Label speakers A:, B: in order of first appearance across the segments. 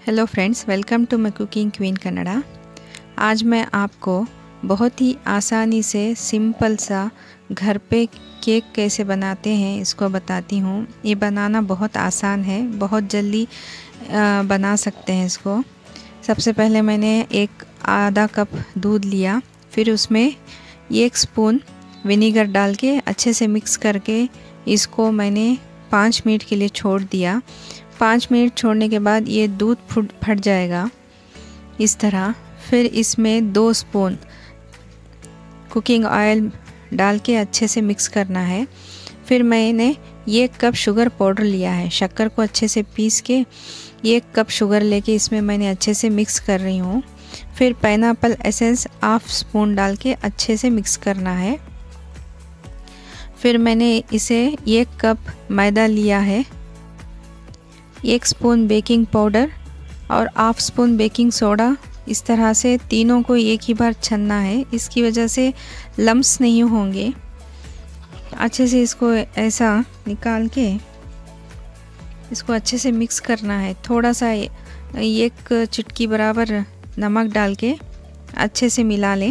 A: Hello friends, welcome to my cooking queen Kannada. आज मैं आपको बहुत ही आसानी से सिंपल सा घर पे केक कैसे बनाते हैं इसको बताती हूँ। ये बनाना बहुत आसान है, बहुत जल्दी बना सकते हैं इसको। सबसे पहले मैंने एक आधा कप दूध लिया, फिर उसमें 1 स्पून विनेगर डाल के अच्छे से मिक्स करके इसको मैंने 5 मिनट के लिए छोड़ दिया। 5 मिनट छोड़ने के बाद ये दूध फट जाएगा इस तरह। फिर इसमें 2 स्पून कुकिंग ऑयल डाल के अच्छे से मिक्स करना है। फिर मैंने 1 कप शुगर पाउडर लिया है, शक्कर को अच्छे से पीस के 1 कप शुगर लेके इसमें मैंने अच्छे से मिक्स कर रही हूँ। फिर पाइनएप्पल एसेंस ½ स्पून डाल के अच्छे से मिक्स करना है। फिर मैंने इसे 1 कप मैदा लिया है, 1 स्पून बेकिंग पाउडर और ½ स्पून बेकिंग सोडा। इस तरह से तीनों को एक ही बार छनना है, इसकी वजह से लम्स नहीं होंगे। अच्छे से इसको ऐसा निकाल के इसको अच्छे से मिक्स करना है। थोड़ा सा 1 चुटकी बराबर नमक डाल के अच्छे से मिला लें।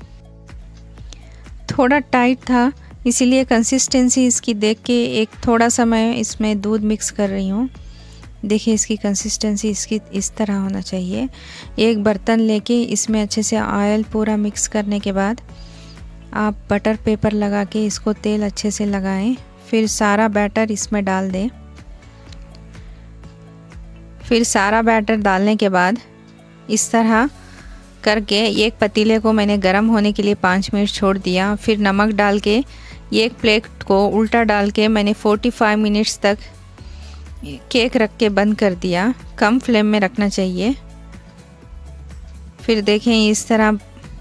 A: थोड़ा टाइट था, इसीलिए कंसिस्टेंसी इसकी देख के एक थोड़ा सा मैं इसमें दूध मिक्स कर रही हूँ। देखिए इसकी कंसिस्टेंसी इसकी इस तरह होना चाहिए। एक बर्तन लेके इसमें अच्छे से ऑयल पूरा मिक्स करने के बाद आप बटर पेपर लगा के इसको तेल अच्छे से लगाएं। फिर सारा बैटर इसमें डाल दें। फिर सारा बैटर डालने के बाद इस तरह करके एक पतीले को मैंने गर्म होने के लिए 5 मिनट छोड़ दिया। फिर नमक डाल के एक प्लेट को उल्टा डाल के मैंने 45 मिनट्स तक केक रख के बंद कर दिया। कम फ्लेम में रखना चाहिए। फिर देखें इस तरह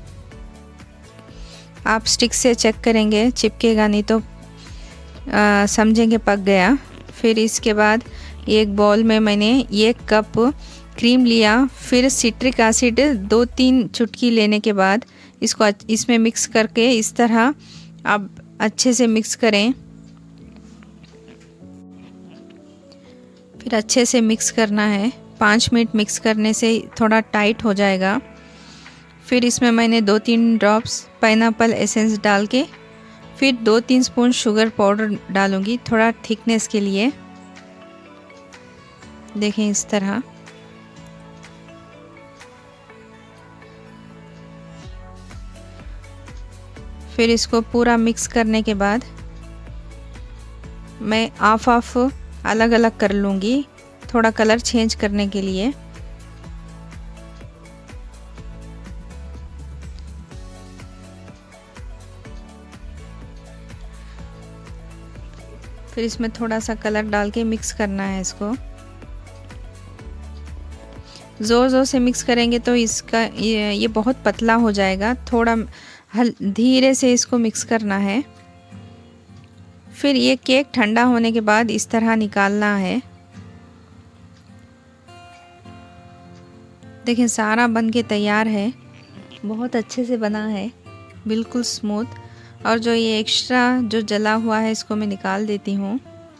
A: आप स्टिक से चेक करेंगे, चिपकेगा नहीं तो समझेंगे पक गया। फिर इसके बाद एक बाउल में मैंने 1 कप क्रीम लिया। फिर सिट्रिक एसिड 2-3 चुटकी लेने के बाद इसको इसमें मिक्स करके इस तरह आप अच्छे से मिक्स करें। फिर अच्छे से मिक्स करना है। 5 मिनट मिक्स करने से थोड़ा टाइट हो जाएगा। फिर इसमें मैंने 2-3 ड्रॉप्स पाइनएप्पल एसेंस डाल के फिर 2-3 स्पून शुगर पाउडर डालूंगी थोड़ा थिकनेस के लिए। देखें इस तरह। फिर इसको पूरा मिक्स करने के बाद मैं हाफ अलग अलग कर लूँगी थोड़ा कलर चेंज करने के लिए। फिर इसमें थोड़ा सा कलर डाल के मिक्स करना है इसको। ज़ोर ज़ोर से मिक्स करेंगे तो इसका ये बहुत पतला हो जाएगा। थोड़ा धीरे से इसको मिक्स करना है। फिर ये केक ठंडा होने के बाद इस तरह निकालना है। देखें सारा बन के तैयार है, बहुत अच्छे से बना है, बिल्कुल स्मूथ। और जो ये एक्स्ट्रा जो जला हुआ है इसको मैं निकाल देती हूँ।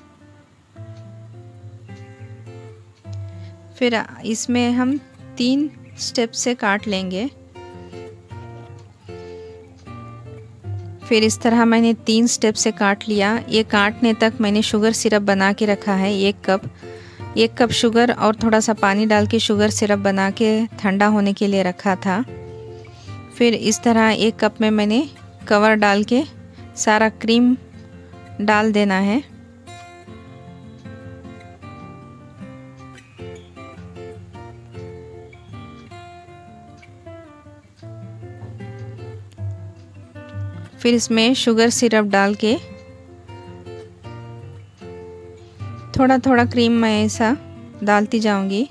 A: फिर इसमें हम 3 स्टेप से काट लेंगे। फिर इस तरह मैंने 3 स्टेप से काट लिया। ये काटने तक मैंने शुगर सिरप बना के रखा है 1 कप शुगर और थोड़ा सा पानी डाल के शुगर सिरप बना के ठंडा होने के लिए रखा था। फिर इस तरह 1 कप में मैंने कवर डाल के सारा क्रीम डाल देना है। फिर इसमें शुगर सिरप डाल के थोड़ा थोड़ा क्रीम मैं ऐसा डालती जाऊंगी।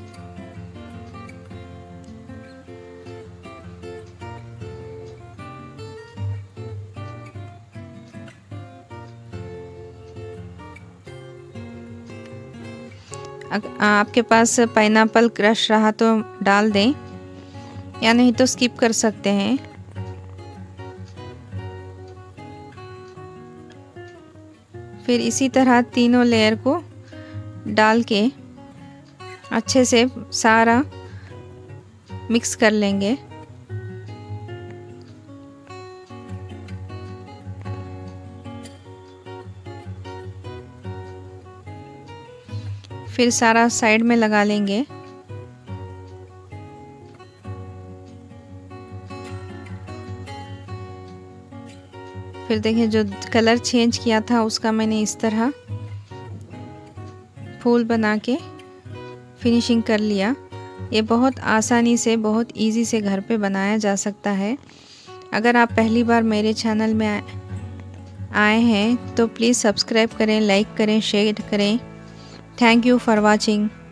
A: आपके पास पाइनएप्पल क्रश रहा तो डाल दें या नहीं तो स्किप कर सकते हैं। फिर इसी तरह तीनों लेयर को डाल के अच्छे से सारा मिक्स कर लेंगे। फिर सारा साइड में लगा लेंगे। फिर देखिए जो कलर चेंज किया था उसका मैंने इस तरह फूल बना के फिनिशिंग कर लिया। ये बहुत आसानी से, बहुत इजी से घर पे बनाया जा सकता है। अगर आप पहली बार मेरे चैनल में आए हैं तो प्लीज़ सब्सक्राइब करें, लाइक करें, शेयर करें। Thank you for watching.